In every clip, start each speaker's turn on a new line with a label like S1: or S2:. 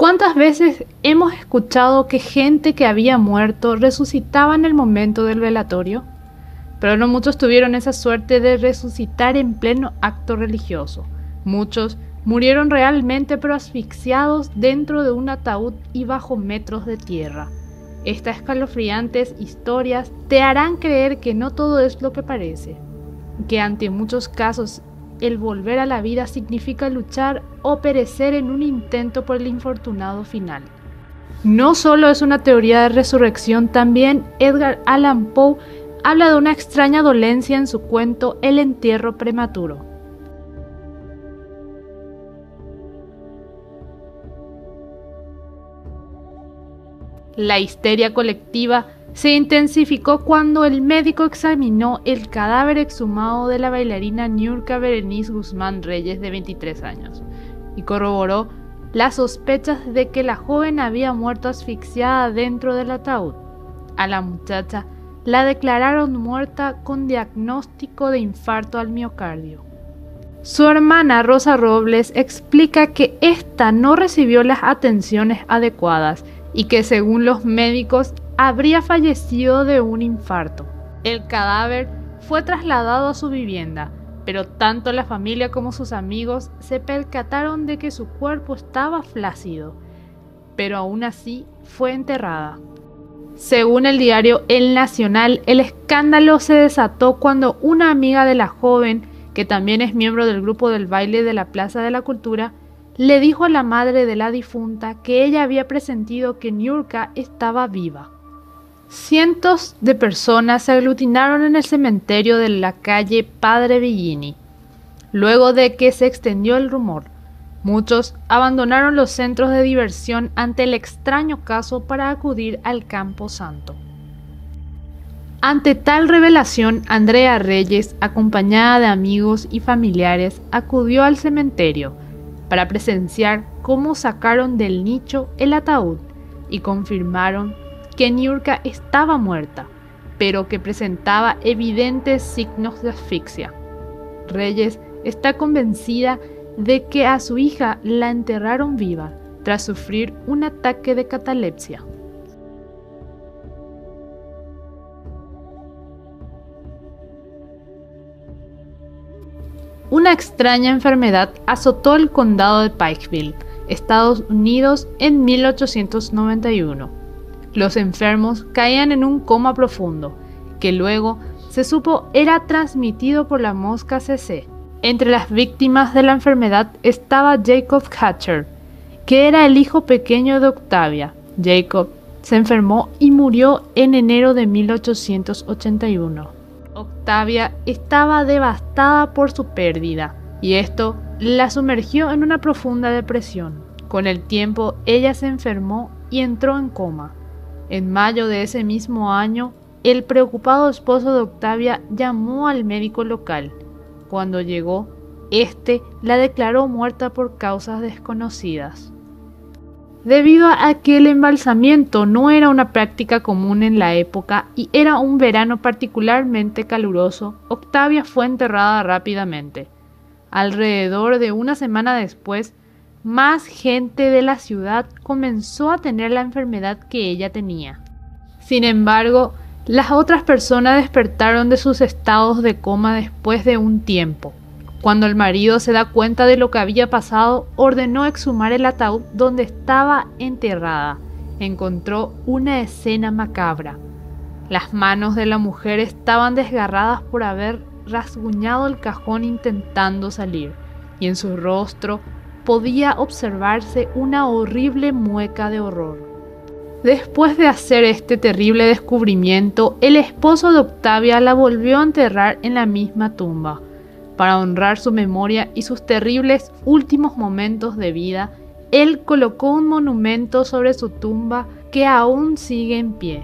S1: ¿Cuántas veces hemos escuchado que gente que había muerto resucitaba en el momento del velatorio? Pero no muchos tuvieron esa suerte de resucitar en pleno acto religioso. Muchos murieron realmente, pero asfixiados dentro de un ataúd y bajo metros de tierra. Estas escalofriantes historias te harán creer que no todo es lo que parece, que ante muchos casos el volver a la vida significa luchar o perecer en un intento por el infortunado final. No solo es una teoría de resurrección, también Edgar Allan Poe habla de una extraña dolencia en su cuento El entierro prematuro. La histeria colectiva se intensificó cuando el médico examinó el cadáver exhumado de la bailarina Niurka Berenice Guzmán Reyes, de 23 años, y corroboró las sospechas de que la joven había muerto asfixiada dentro del ataúd. A la muchacha la declararon muerta con diagnóstico de infarto al miocardio. Su hermana Rosa Robles explica que ésta no recibió las atenciones adecuadas y que, según los médicos, habría fallecido de un infarto. El cadáver fue trasladado a su vivienda, pero tanto la familia como sus amigos se percataron de que su cuerpo estaba flácido, pero aún así fue enterrada. Según el diario El Nacional, el escándalo se desató cuando una amiga de la joven, que también es miembro del grupo del baile de la Plaza de la Cultura, le dijo a la madre de la difunta que ella había presentido que Niurka estaba viva. Cientos de personas se aglutinaron en el cementerio de la calle Padre Villini. Luego de que se extendió el rumor, muchos abandonaron los centros de diversión ante el extraño caso para acudir al Campo Santo. Ante tal revelación, Andrea Reyes, acompañada de amigos y familiares, acudió al cementerio para presenciar cómo sacaron del nicho el ataúd y confirmaron que Niurka estaba muerta, pero que presentaba evidentes signos de asfixia. Reyes está convencida de que a su hija la enterraron viva tras sufrir un ataque de catalepsia. Una extraña enfermedad azotó el condado de Pikeville, Estados Unidos, en 1891. Los enfermos caían en un coma profundo, que luego se supo era transmitido por la mosca CC. Entre las víctimas de la enfermedad estaba Jacob Hatcher, que era el hijo pequeño de Octavia. Jacob se enfermó y murió en enero de 1881. Octavia estaba devastada por su pérdida, y esto la sumergió en una profunda depresión. Con el tiempo, ella se enfermó y entró en coma. En mayo de ese mismo año, el preocupado esposo de Octavia llamó al médico local. Cuando llegó, este la declaró muerta por causas desconocidas. Debido a que el embalsamiento no era una práctica común en la época y era un verano particularmente caluroso, Octavia fue enterrada rápidamente. Alrededor de una semana después, más gente de la ciudad comenzó a tener la enfermedad que ella tenía. Sin embargo, las otras personas despertaron de sus estados de coma después de un tiempo. Cuando el marido se da cuenta de lo que había pasado, ordenó exhumar el ataúd donde estaba enterrada. Encontró una escena macabra. Las manos de la mujer estaban desgarradas por haber rasguñado el cajón intentando salir, y en su rostro podía observarse una horrible mueca de horror. Después de hacer este terrible descubrimiento, el esposo de Octavia la volvió a enterrar en la misma tumba. Para honrar su memoria y sus terribles últimos momentos de vida, él colocó un monumento sobre su tumba que aún sigue en pie.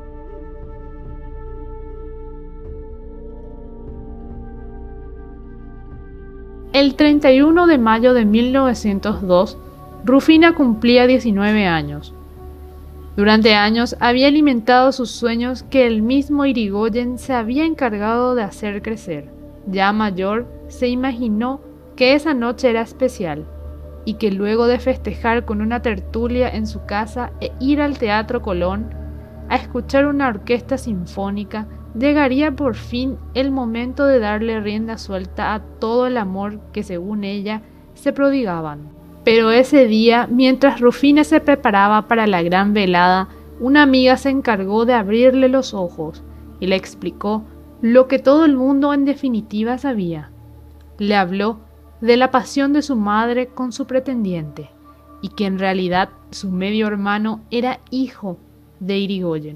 S1: El 31 de mayo de 1902, Rufina cumplía 19 años. Durante años había alimentado sus sueños que el mismo Irigoyen se había encargado de hacer crecer. Ya mayor, se imaginó que esa noche era especial. y que luego de festejar con una tertulia en su casa e ir al Teatro Colón a escuchar una orquesta sinfónica, llegaría por fin el momento de darle rienda suelta a todo el amor que, según ella, se prodigaban. Pero ese día, mientras Rufina se preparaba para la gran velada, una amiga se encargó de abrirle los ojos y le explicó lo que todo el mundo en definitiva sabía. Le habló de la pasión de su madre con su pretendiente y que en realidad su medio hermano era hijo de Irigoyen.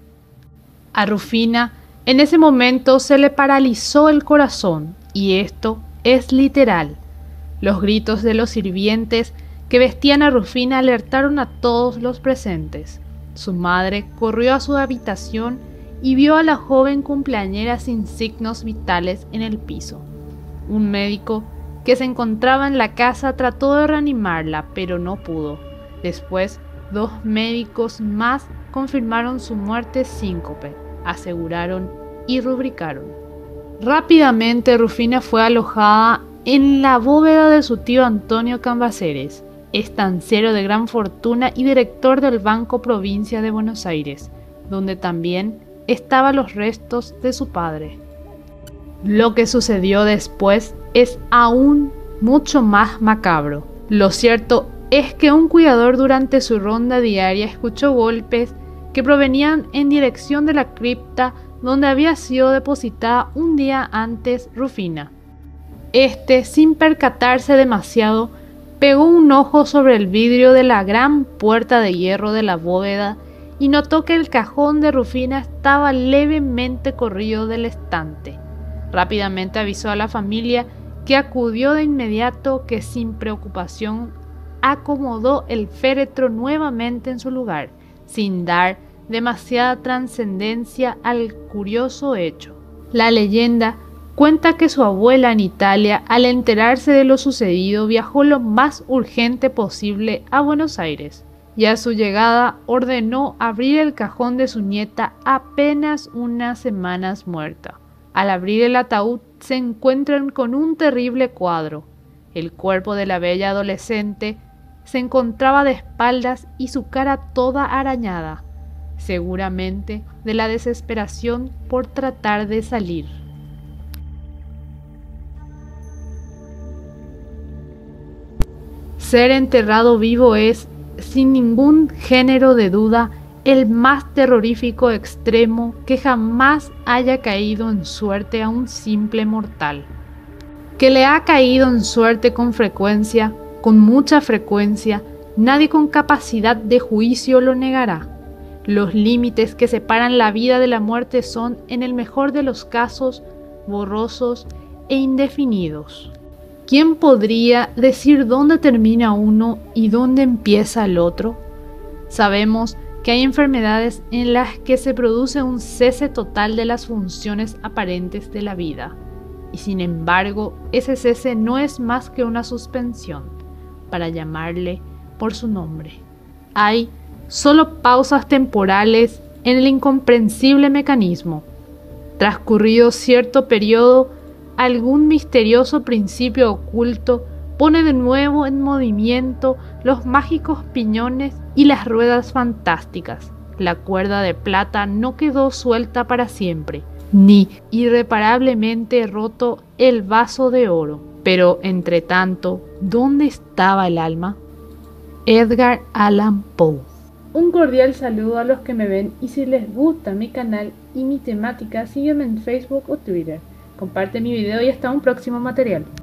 S1: A Rufina en ese momento se le paralizó el corazón, y esto es literal. Los gritos de los sirvientes que vestían a Rufina alertaron a todos los presentes. Su madre corrió a su habitación y vio a la joven cumpleañera sin signos vitales en el piso. Un médico que se encontraba en la casa trató de reanimarla, pero no pudo. Después, 2 médicos más confirmaron su muerte síncope, aseguraron y rubricaron. Rápidamente Rufina fue alojada en la bóveda de su tío Antonio Cambaceres, estanciero de gran fortuna y director del Banco Provincia de Buenos Aires, donde también estaban los restos de su padre. Lo que sucedió después es aún mucho más macabro. Lo cierto es que un cuidador durante su ronda diaria escuchó golpes que provenían en dirección de la cripta donde había sido depositada un día antes Rufina. Sin percatarse demasiado, pegó un ojo sobre el vidrio de la gran puerta de hierro de la bóveda y notó que el cajón de Rufina estaba levemente corrido del estante. Rápidamente avisó a la familia, que acudió de inmediato, que sin preocupación acomodó el féretro nuevamente en su lugar, sin dar demasiada trascendencia al curioso hecho. La leyenda cuenta que su abuela en Italia, al enterarse de lo sucedido, viajó lo más urgente posible a Buenos Aires, y a su llegada ordenó abrir el cajón de su nieta apenas unas semanas muerta. Al abrir el ataúd se encuentran con un terrible cuadro. El cuerpo de la bella adolescente se encontraba de espaldas y su cara toda arañada, seguramente de la desesperación por tratar de salir. Ser enterrado vivo es, sin ningún género de duda, el más terrorífico extremo que jamás haya caído en suerte a un simple mortal. Que le ha caído en suerte con frecuencia, con mucha frecuencia, nadie con capacidad de juicio lo negará. Los límites que separan la vida de la muerte son, en el mejor de los casos, borrosos e indefinidos. ¿Quién podría decir dónde termina uno y dónde empieza el otro? Sabemos que hay enfermedades en las que se produce un cese total de las funciones aparentes de la vida, y sin embargo ese cese no es más que una suspensión, para llamarle por su nombre. Hay solo pausas temporales en el incomprensible mecanismo. Transcurrido cierto periodo, algún misterioso principio oculto pone de nuevo en movimiento los mágicos piñones y las ruedas fantásticas. La cuerda de plata no quedó suelta para siempre, ni irreparablemente roto el vaso de oro. Pero, entre tanto, ¿dónde estaba el alma? Edgar Allan Poe. Un cordial saludo a los que me ven, y si les gusta mi canal y mi temática, sígueme en Facebook o Twitter. Comparte mi video y hasta un próximo material.